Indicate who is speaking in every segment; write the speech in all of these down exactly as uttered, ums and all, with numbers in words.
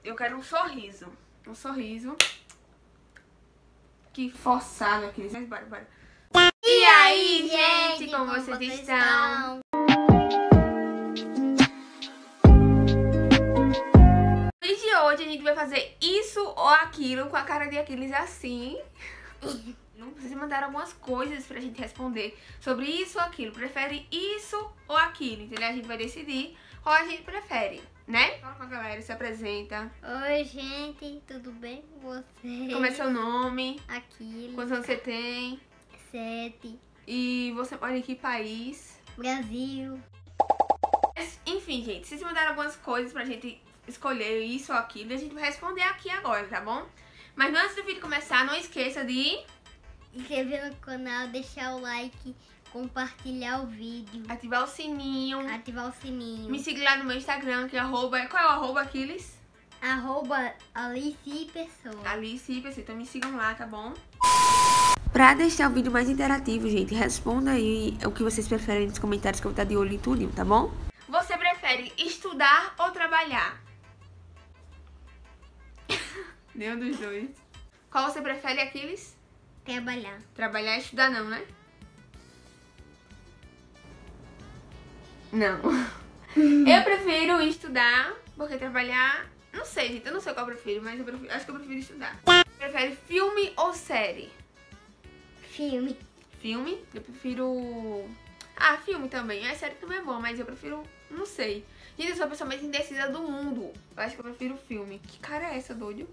Speaker 1: Eu quero um sorriso. Um sorriso. Que forçado aqui. Mas bora, bora. E aí, gente, como, como vocês, vocês estão? estão? No vídeo de hoje a gente vai fazer isso ou aquilo com a cara de Aquiles assim. Vocês mandaram algumas coisas pra gente responder sobre isso ou aquilo. Prefere isso ou aquilo, entendeu? A gente vai decidir qual a gente prefere, né? Fala com a galera, se apresenta.
Speaker 2: Oi, gente, tudo bem com vocês?
Speaker 1: Como é seu nome?
Speaker 2: Aquiles.
Speaker 1: Quantos anos você tem?
Speaker 2: Sete.
Speaker 1: E você mora em que país?
Speaker 2: Brasil.
Speaker 1: Enfim, gente, vocês mandaram algumas coisas pra gente escolher isso ou aquilo e a gente vai responder aqui agora, tá bom? Mas antes do vídeo começar, não esqueça de
Speaker 2: inscrever no canal, deixar o like, compartilhar o vídeo,
Speaker 1: ativar o sininho,
Speaker 2: ativar o sininho.
Speaker 1: Me siga lá no meu Instagram, que é arroba, qual é o arroba, Aquiles?
Speaker 2: Arroba Alice Pessoa.
Speaker 1: Alice Pessoa, então me sigam lá, tá bom? Pra deixar o vídeo mais interativo, gente, responda aí o que vocês preferem nos comentários, que eu vou estar de olho em tudo, tá bom? Você prefere estudar ou trabalhar? Nenhum dos dois. Qual você prefere, Aquiles?
Speaker 2: Trabalhar.
Speaker 1: Trabalhar e estudar não, né? Não. Eu prefiro estudar, porque trabalhar... Não sei, gente, eu não sei qual eu prefiro, mas eu prefiro, acho que eu prefiro estudar. Prefere filme ou série?
Speaker 2: Filme.
Speaker 1: Filme? Eu prefiro... Ah, filme também. A série também é bom, mas eu prefiro... Não sei. Gente, eu sou a pessoa mais indecisa do mundo. Eu acho que eu prefiro filme. Que cara é essa, doido?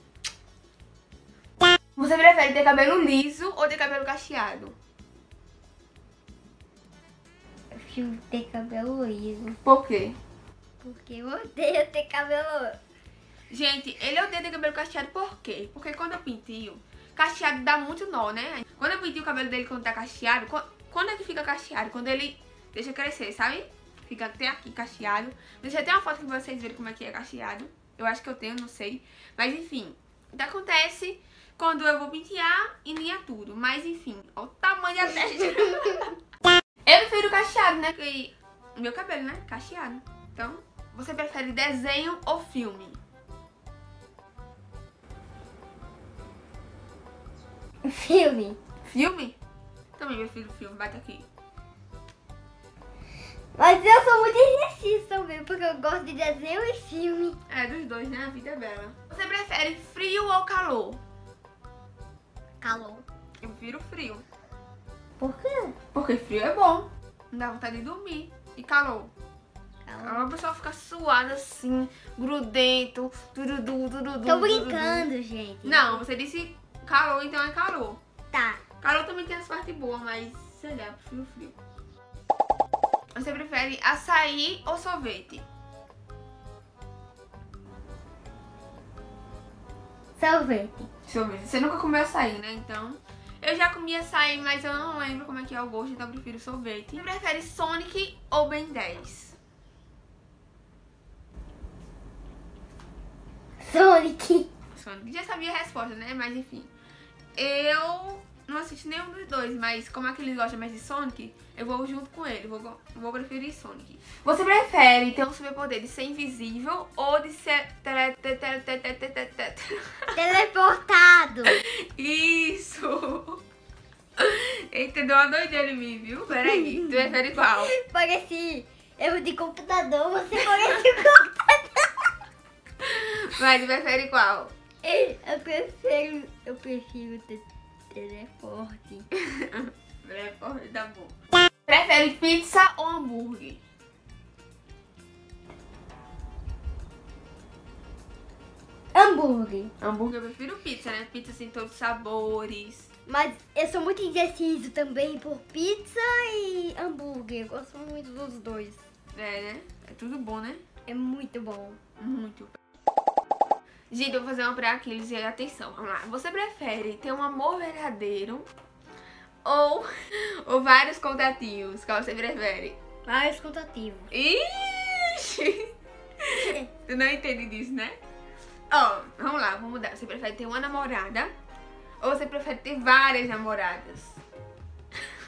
Speaker 1: Você prefere ter cabelo liso ou ter cabelo cacheado?
Speaker 2: Eu prefiro ter cabelo liso.
Speaker 1: Por quê?
Speaker 2: Porque eu odeio ter cabelo...
Speaker 1: Gente, ele odeia ter cabelo cacheado por quê? Porque quando eu pintio, cacheado dá muito nó, né? Quando eu pintio o cabelo dele quando tá cacheado, quando é que fica cacheado? Quando ele deixa crescer, sabe? Fica até aqui cacheado. Deixa até uma foto que vocês verem como é que é cacheado. Eu acho que eu tenho, não sei. Mas enfim, o que acontece... Quando eu vou pentear e ninha tudo. Mas enfim, olha o tamanho da testa. Eu prefiro cacheado, né? Porque meu cabelo, né? Cacheado. Então, você prefere desenho ou filme?
Speaker 2: Filme.
Speaker 1: Filme? Também prefiro filme, bate aqui.
Speaker 2: Mas eu sou muito indecisa também, porque eu gosto de desenho e filme.
Speaker 1: É, dos dois, né? A vida é bela. Você prefere frio ou calor?
Speaker 2: Calor.
Speaker 1: Eu prefiro frio.
Speaker 2: Por quê?
Speaker 1: Porque frio é bom. Não dá vontade de dormir. E calor?
Speaker 2: Calor.
Speaker 1: Uma pessoa fica suada assim, grudento, tudo, tudo, tudo.
Speaker 2: Tô brincando, gente.
Speaker 1: Não, você disse calor, então é calor.
Speaker 2: Tá.
Speaker 1: Calor também tem as partes boas, mas sei lá, eu prefiro frio. Você prefere açaí ou sorvete?
Speaker 2: Sorvete.
Speaker 1: Sorvete. Você nunca comeu açaí, né? Então... Eu já comi açaí, mas eu não lembro como é que é o gosto, então eu prefiro sorvete. Você prefere Sonic ou Ben dez?
Speaker 2: Sonic.
Speaker 1: Sonic. Já sabia a resposta, né? Mas enfim. Eu não assisto nenhum dos dois, mas como é que eles gostam mais de Sonic, eu vou junto com ele. Vou, vou preferir Sonic. Você prefere ter um superpoder de ser invisível ou de ser tele, tele, tele, tele, tele, tele, tele.
Speaker 2: Teleportado.
Speaker 1: Isso. Eita, deu uma doideira em mim, viu? Peraí, tu prefere qual?
Speaker 2: Parece erro de computador, você parece computador.
Speaker 1: Mas tu prefere qual?
Speaker 2: Eu prefiro, eu prefiro ter teleporte.
Speaker 1: Teleporte, tá bom. Prefere pizza ou hambúrguer?
Speaker 2: Hambúrguer.
Speaker 1: Hambúrguer eu prefiro pizza, né? Pizza assim, todos os sabores.
Speaker 2: Mas eu sou muito indeciso também por pizza e hambúrguer. Eu gosto muito dos dois.
Speaker 1: É, né? É tudo bom, né?
Speaker 2: É muito bom.
Speaker 1: Muito. Gente, eu vou fazer uma pra Aquiles e atenção, vamos lá. Você prefere ter um amor verdadeiro ou, ou vários contatinhos? Qual você prefere?
Speaker 2: Vários contativos.
Speaker 1: Ixi! Tu não entende disso, né? Ó, oh, vamos lá, vamos mudar. Você prefere ter uma namorada ou você prefere ter várias namoradas?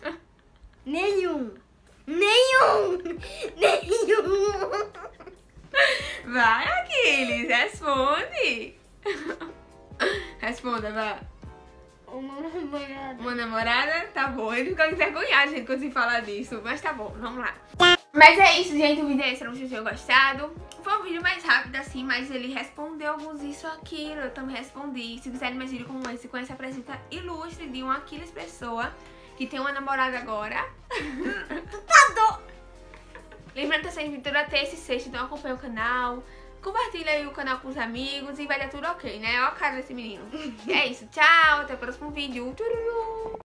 Speaker 2: Nenhum. Nenhum. Nenhum.
Speaker 1: Vai, Aquiles, responde. Responda, vai.
Speaker 2: Uma namorada.
Speaker 1: Uma namorada? Tá bom. Ele fica envergonhado, gente, quando se fala disso. Mas tá bom, vamos lá. Mas é isso, gente. O vídeo é esse. Espero que vocês tenham gostado. Foi um vídeo mais rápido assim, mas ele respondeu alguns isso aquilo. Eu também respondi. Se quiserem mais vídeo como esse, com essa presença ilustre de um Aquiles Pessoa, que tem uma namorada agora.
Speaker 2: Tá
Speaker 1: Lembrando que eu sempre toda terça e sexta, então acompanha o canal. Compartilha aí o canal com os amigos e vai dar tudo ok, né? Olha a cara desse menino. É isso, tchau, até o próximo vídeo. Tururu.